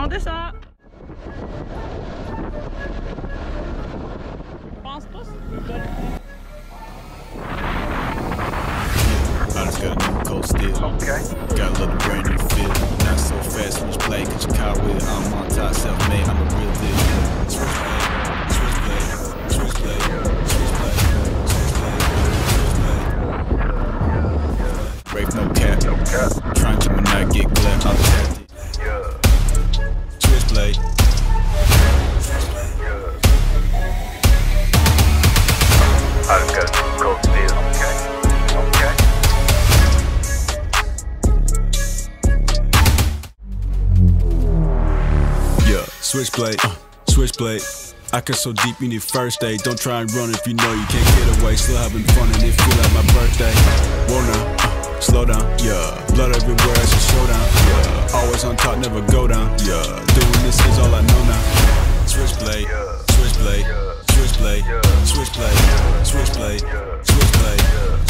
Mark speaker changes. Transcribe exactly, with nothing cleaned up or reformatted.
Speaker 1: Regardez ça. Pense pas si tu peux.
Speaker 2: I just got a new coat still. Okay. Got a little brand new feel. Not so fast, switchblade, cause you caught with it. I'm on top, self-made, I'm a real deal. Switchblade, switchblade, switchblade, switchblade, switchblade. Break no cap. No cap. Trying to not get glad out of it. Yeah. Switchblade.
Speaker 3: I just got a new coat still. Okay. Okay.
Speaker 2: Yeah, switchblade, uh, switchblade. I cut so deep you need first aid. Don't try and run if you know you can't get away. Still having fun and it feel like my birthday. Wanna uh, slow down, yeah. Blood everywhere, it's a showdown, yeah. Always on top, never go down, yeah. Doing this is all I know now. Switchblade, switchblade, switchblade, switchblade, switchblade, switchblade.